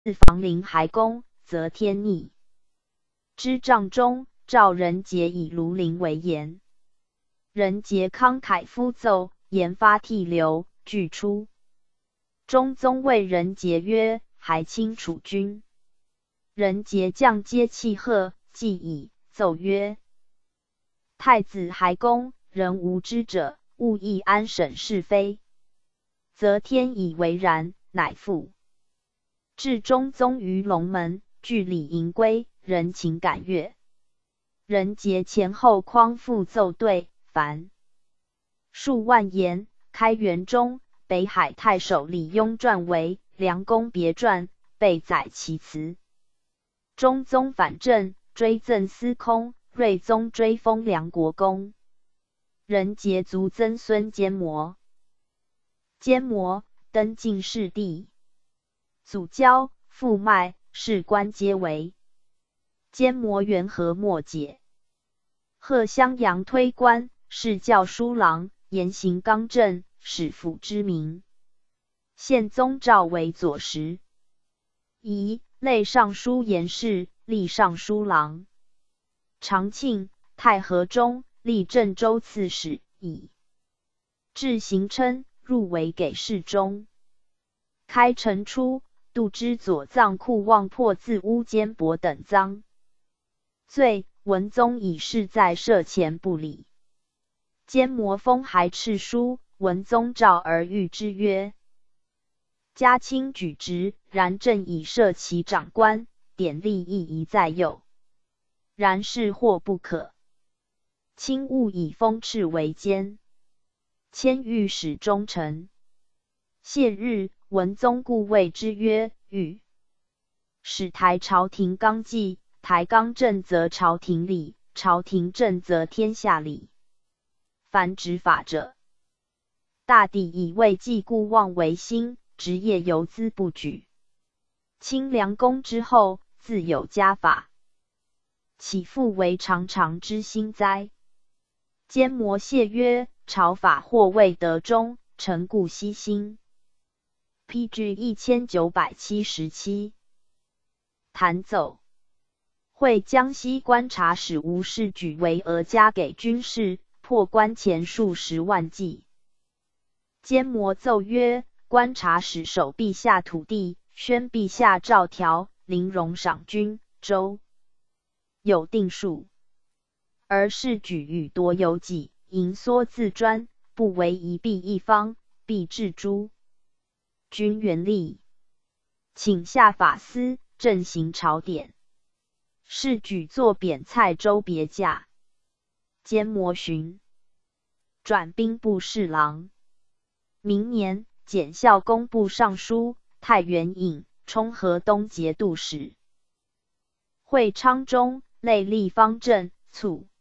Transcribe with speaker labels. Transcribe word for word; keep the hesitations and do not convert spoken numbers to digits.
Speaker 1: 房陵还公，则天逆。之帐中，召人杰以庐陵为言。人杰慷慨敷奏，言发涕流，俱出。中宗谓人杰曰：“还卿楚君。”人杰将皆泣贺，既已，奏曰：“太子还公，人无知者，勿议安审是非。则天以为然，乃复。”至中宗于龙门，据礼迎归，人情感悦。人杰前后匡复奏对，凡数万言。开元中，北海太守李邕撰为《梁公别传》，备载其词。中宗反正，追赠司空，睿宗追封梁国公。人杰族曾孙坚摩。坚摩登进士第，祖交、父脉、士官皆为。坚摩元和末解，贺襄阳推官，是教书郎，言行刚正，使府之名。宪宗诏为左拾遗，类尚书言事，历尚书郎。长庆、太和中，历郑州刺史，以至行称入围给事中。开城初，杜之左藏库望破自诬奸薄等赃，罪文宗以事在赦前不理。坚摩封还敕书，文宗召而谕之曰：“嘉卿举职，然朕以赦其长官，典吏亦宜在右。然是或不可。卿勿以封敕为奸。”迁御史中丞。谢日，文宗故谓之曰：“御史台朝廷纲纪，台纲正则朝廷理，朝廷正则天下理。凡执法者，大抵以为计故妄为心，职业游资不举。清凉公之后，自有家法，岂复为常常之心哉？”坚摩谢曰：“朝法或未得中，臣故悉心。” P G 一千九百七十七。弹奏。会江西观察使吴世举为额加给军士，破关前数十万骑。坚摩奏曰：“观察使守陛下土地，宣陛下诏条，临戎赏军，州有定数。而世举与夺有己，盈缩自专，不为一弊一方，必致诛军原力，请下法司，正行朝典。”世举作贬蔡州别驾。坚摩寻转兵部侍郎。明年，检校工部尚书、太原尹、充河东节度使。会昌中，类立方正，卒。